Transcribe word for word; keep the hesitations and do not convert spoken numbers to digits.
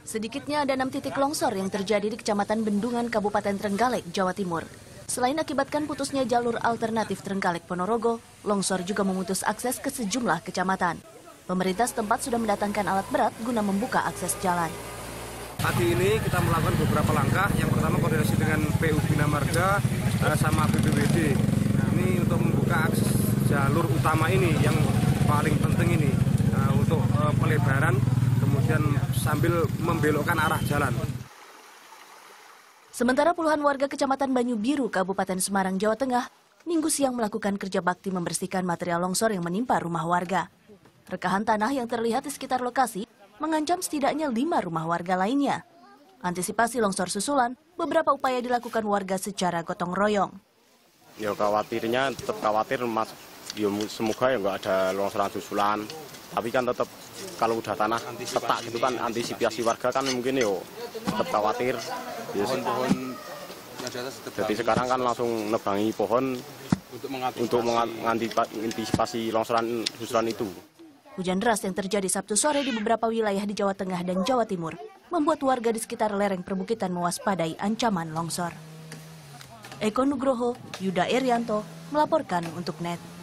Sedikitnya ada enam titik longsor yang terjadi di Kecamatan Bendungan, Kabupaten Trenggalek, Jawa Timur. Selain akibatkan putusnya jalur alternatif Trenggalek-Ponorogo, longsor juga memutus akses ke sejumlah kecamatan. Pemerintah setempat sudah mendatangkan alat berat guna membuka akses jalan. Pagi ini kita melakukan beberapa langkah. Yang pertama koordinasi dengan P U Bina Marga sama B P B D. Ini untuk membuka akses jalur utama ini yang paling penting ini untuk pelebaran. Kemudian sambil membelokkan arah jalan. Sementara puluhan warga Kecamatan Banyu Biru, Kabupaten Semarang, Jawa Tengah, Minggu siang melakukan kerja bakti membersihkan material longsor yang menimpa rumah warga. Rekahan tanah yang terlihat di sekitar lokasi mengancam setidaknya lima rumah warga lainnya. Antisipasi longsor susulan, beberapa upaya dilakukan warga secara gotong royong. Ya khawatirnya tetap khawatir, mas. Ya, semoga ya nggak ada longsoran susulan. Tapi kan tetap kalau udah tanah petak gitu kan antisipasi warga kan mungkin yo tetap khawatir. Pohon-pohon jadi sekarang kan langsung nebangi pohon untuk mengantisipasi longsoran susulan itu. Hujan deras yang terjadi Sabtu sore di beberapa wilayah di Jawa Tengah dan Jawa Timur membuat warga di sekitar lereng perbukitan mewaspadai ancaman longsor. Eko Nugroho, Yuda Erianto melaporkan untuk N E T.